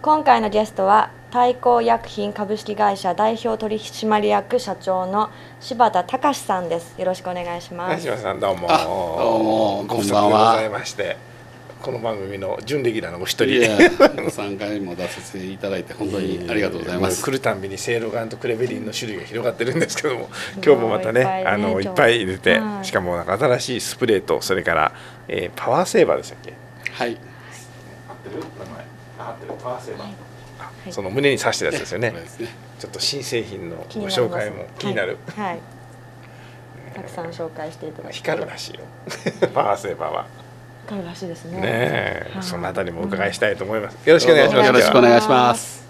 今回のゲストは大幸薬品株式会社代表取締役社長の柴田隆さんです。よろしくお願いします。 柴田さんどうも。 どうもご無沙汰でございまして、この番組の準レギュラーのお一人で 3回も出させていただいて本当にありがとうございます。 来るたんびにセイロガンとクレベリンの種類が広がってるんですけども、今日もまたねいっぱい出て、しかもなんか新しいスプレーと、それからパワーセーバーでしたっけ。 はい。 合ってる名前。合ってるパワーセーバー。その胸に刺してるやつですよね。ちょっと新製品のご紹介も気になる。 はい。たくさん紹介していただいて。 光るらしいよ。パワーセーバーは。 光るらしいですね。 ねえ、そのあたりもお伺いしたいと思います。よろしくお願いします。 よろしくお願いします。